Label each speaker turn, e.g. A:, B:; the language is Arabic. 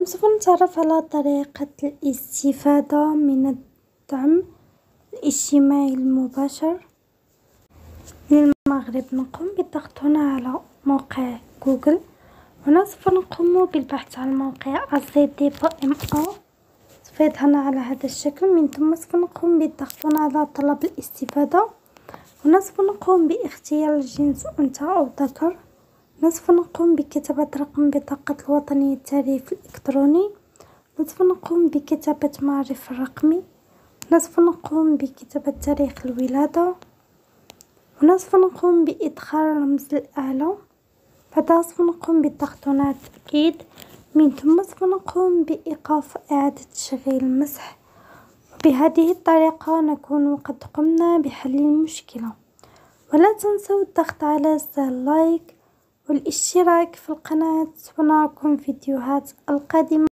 A: سوف نتعرف على طريقة الاستفادة من الدعم الاجتماعي المباشر للمغرب. نقوم بالضغط هنا على موقع جوجل. هنا سوف نقوم بالبحث عن موقع AZDPMA. سوف يظهرنا على هذا الشكل. من ثم سوف نقوم بالضغط هنا على طلب الاستفادة. هنا سوف نقوم باختيار الجنس أنثى أو ذكر. سوف نقوم بكتابة رقم بطاقة الوطنية التعريف الإلكتروني. سوف نقوم بكتابة معرف الرقمي. سوف نقوم بكتابة تاريخ الولادة. هنا سوف نقوم بإدخال الرمز الأعلى. بعدها سوف نقوم بالضغط هنا على التأكيد. من ثم سوف نقوم بإيقاف إعادة تشغيل المسح. بهذه الطريقة نكون قد قمنا بحل المشكلة. ولا تنسوا الضغط على زر لايك والاشتراك في القناة، ونراكم في الفيديوهات القادمة.